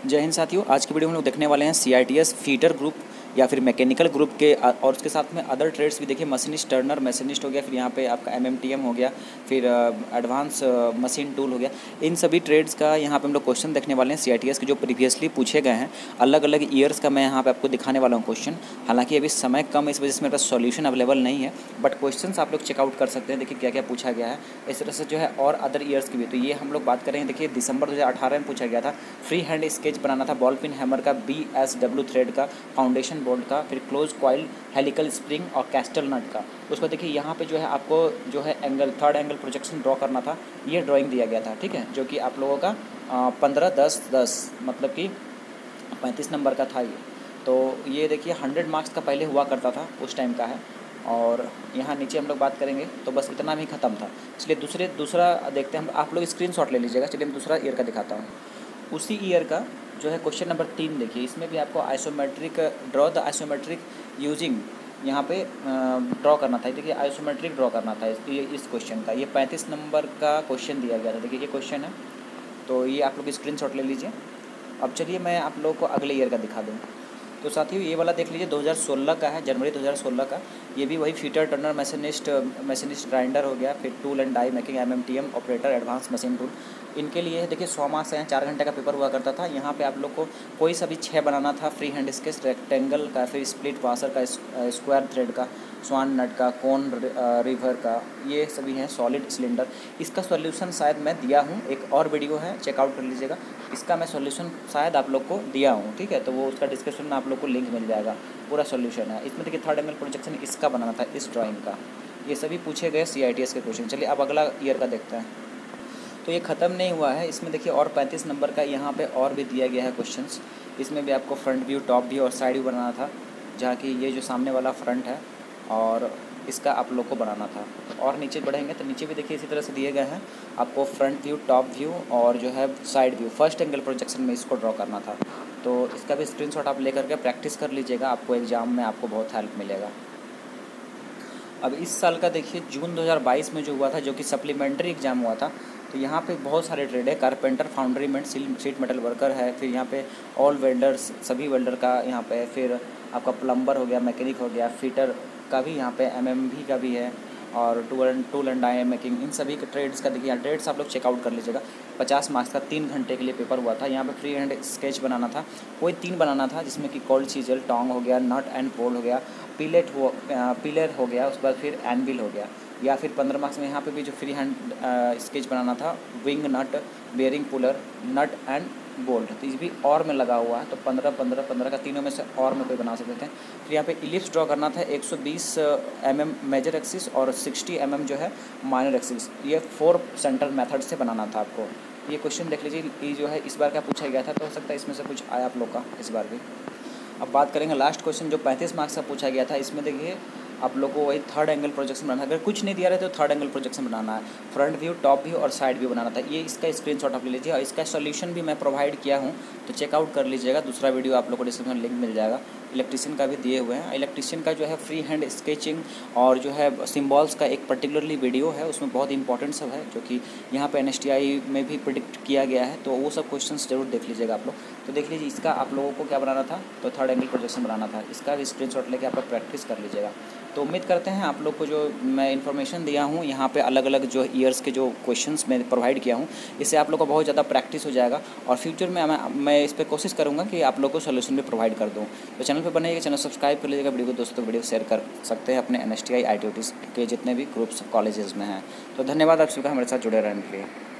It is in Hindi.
जय हिंद साथियों। आज की वीडियो में हम लोग देखने वाले हैं सीआईटीएस फीटर ग्रुप या फिर मैकेनिकल ग्रुप के और उसके साथ में अदर ट्रेड्स भी देखिए। मशीनिस्ट, टर्नर मशीनिस्ट हो गया, फिर यहाँ पे आपका एमएमटीएम हो गया, फिर एडवांस मशीन टूल हो गया। इन सभी ट्रेड्स का यहाँ पे हम लोग क्वेश्चन देखने वाले हैं सीआईटीएस के, जो प्रीवियसली पूछे गए हैं। अलग अलग ईयर्स का मैं यहाँ पे आपको दिखाने वाला हूँ क्वेश्चन। हालांकि अभी समय कम है, इस वजह से मेरे पास सॉल्यूशन अवेलेबल नहीं है, बट क्वेश्चन आप लोग चेकआउट कर सकते हैं। देखिए क्या क्या पूछा गया है, इस तरह से जो है और अदर ईयर्स की भी। तो ये हम लोग बात करेंगे। देखिए दिसंबर 2018 में पूछा गया था, फ्री हैंड स्केच बनाना था बॉल पिन हैमर का, BSW थ्रेड का, फाउंडेशन बोल्ट का, फिर क्लोज कॉइल, हेलिकल स्प्रिंग और कैस्टल नट का। उसको देखिए यहाँ पे जो है आपको जो है angle, third angle projection draw करना था। ये ड्राइंग दिया गया था, ठीक है, जो कि आप लोगों का 15-10-10 मतलब कि 35 नंबर का था ये। तो ये देखिए 100 मार्क्स का पहले हुआ करता था, उस टाइम का है। और यहाँ नीचे हम लोग बात करेंगे तो बस इतना भी ख़त्म था। चलिए दूसरा देखते हैं हम। आप लोग स्क्रीनशॉट ले लीजिएगा। चलिए मैं दूसरा ईयर का दिखाता हूँ। उसी ईयर का जो है क्वेश्चन नंबर 3 देखिए। इसमें भी आपको isometric, draw the isometric using, यहाँ पे ड्रॉ करना था। देखिए आइसोमेट्रिक ड्रॉ करना था इस क्वेश्चन का। ये 35 नंबर का क्वेश्चन दिया गया था। देखिए ये क्वेश्चन है, तो ये आप लोग स्क्रीनशॉट ले लीजिए। अब चलिए मैं आप लोगों को अगले ईयर का दिखा दूँ। तो साथियों ये वाला देख लीजिए, 2016 का है, जनवरी 2016 का। ये भी वही फीटर, टर्नर, मशीनिस्ट ग्राइंडर हो गया, फिर tool and die making, MMTM operator, advance machine tool. इनके लिए देखिए 100 मार्क्स हैं, 4 घंटे का पेपर हुआ करता था। यहाँ पे आप लोग को कोई सा भी 6 बनाना था। फ्री हैंड स्केच, रेक्टेंगल का, फिर स्प्लिट वाशर का, स्क्वायर थ्रेड का, स्वान नट का, कोन रिवर का, ये सभी हैं, सॉलिड सिलेंडर। इसका सॉल्यूशन शायद मैं दिया हूँ, एक और वीडियो है, चेकआउट कर लीजिएगा। इसका मैं सॉल्यूशन शायद आप लोग को दिया हूँ, ठीक है, तो वो उसका डिस्क्रिप्शन में आप लोग को लिंक मिल जाएगा, पूरा सॉल्यूशन है इसमें। देखिए थर्ड एंगल प्रोजेक्शन इसका बनाना था, इस ड्राइंग का। ये सभी पूछे गए सीआईटीएस के क्वेश्चन। चलिए अब अगला ईयर का देखते हैं। तो ये ख़त्म नहीं हुआ है, इसमें देखिए और 35 नंबर का यहाँ पे और भी दिया गया है क्वेश्चंस। इसमें भी आपको फ्रंट व्यू, टॉप व्यू और साइड व्यू बनाना था, जहाँ कि ये जो सामने वाला फ्रंट है और इसका आप लोग को बनाना था। और नीचे बढ़ेंगे तो नीचे भी देखिए इसी तरह से दिए गए हैं आपको, फ्रंट व्यू, टॉप व्यू और जो है side view. First angle projection में इसको ड्रॉ करना था। तो इसका भी स्क्रीनशॉट आप लेकर के प्रैक्टिस कर लीजिएगा, आपको एग्ज़ाम में आपको बहुत हेल्प मिलेगा। अब इस साल का देखिए जून 2022 में जो हुआ था, जो कि सप्लीमेंट्री एग्ज़ाम हुआ था। तो यहाँ पे बहुत सारे ट्रेड है, carpenter, foundry mate, sheet metal worker है, फिर यहाँ पे ऑल वेल्डर्स, सभी वेल्डर का यहाँ पे, फिर आपका प्लम्बर हो गया, मैकेनिक हो गया, फिटर का भी यहाँ पे, एमएमवी का भी है, और टूल एंड डाई मेकिंग, इन सभी के ट्रेड्स का देखिए यहाँ ट्रेड्स आप लोग चेकआउट कर लीजिएगा। 50 मार्क्स का 3 घंटे के लिए पेपर हुआ था। यहाँ पे फ्री हैंड स्केच बनाना था, कोई 3 बनाना था, जिसमें कि कोल्ड चीजल, टोंग हो गया, नट एंड बोल्ट हो गया, पिलर हो गया, उसके बाद फिर एनविल हो गया। या फिर 15 मार्क्स में यहाँ पे भी जो फ्री हैंड स्केच बनाना था, wing nut, bearing puller, nut and bolt. तो इस भी और में लगा हुआ है, तो 15-15-15 का तीनों में से और में कोई बना सकते हैं। फिर यहाँ पे इलिप्स ड्रॉ करना था, 120 mm मेजर एक्सिस और 60 mm जो है माइनर एक्सिस। ये 4 सेंटर मेथड से बनाना था आपको। ये क्वेश्चन देख लीजिए, ये जो है इस बार का पूछा गया था, तो हो सकता है इसमें से कुछ आया आप लोग का इस बार भी। अब बात करेंगे लास्ट क्वेश्चन जो 35 मार्क्स का पूछा गया था। इसमें देखिए आप लोग को वही थर्ड एंगल प्रोजेक्शन बनाना है। अगर कुछ नहीं दिया रहे तो थर्ड एंगल प्रोजेक्शन बनाना है, फ्रंट व्यू, टॉप व्यू और साइड व्यू बनाना था। ये इसका स्क्रीनशॉट आप ले लीजिए, और इसका सॉल्यूशन भी मैं प्रोवाइड किया हूँ, तो चेकआउट कर लीजिएगा। दूसरा वीडियो आप लोग को डिस्क्रिप्शन लिंक मिल जाएगा। इलेक्ट्रीशियन का भी दिए हुए हैं। इलेक्ट्रीशियन का जो है फ्री हैंड स्केचिंग और जो है सिम्बॉल्स का एक पर्टिकुलरली वीडियो है, उसमें बहुत इंपॉर्टेंट सब है, जो कि यहाँ पे NSTI में भी प्रिडिक्ट किया गया है। तो वो सब क्वेश्चंस जरूर देख लीजिएगा आप लोग। तो देख लीजिए इसका आप लोगों को क्या बनाना था, तो थर्ड एंगल प्रोजेक्शन बनाना था। इसका भी स्क्रीनशॉट लेके आप लोग प्रैक्टिस कर लीजिएगा। तो उम्मीद करते हैं आप लोग को जो मैं इन्फॉर्मेशन दिया हूँ यहाँ पे, अलग अलग जो ईयर्स के जो क्वेश्चंस मैं प्रोवाइड किया हूँ, इससे आप लोग को बहुत ज़्यादा प्रैक्टिस हो जाएगा। और फ्यूचर में मैं इस पर कोशिश करूँगा कि आप लोग को सोल्यूशन भी प्रोवाइड कर दूँ। तो चैनल पर बनेगा, चैनल सब्सक्राइब कर लीजिएगा, वीडियो को दोस्तों वीडियो शेयर कर सकते हैं अपने NSTI ITOT के जितने भी ग्रुप्स कॉलेजेस में हैं। तो धन्यवाद आप सबका हमारे साथ जुड़े रहने के लिए।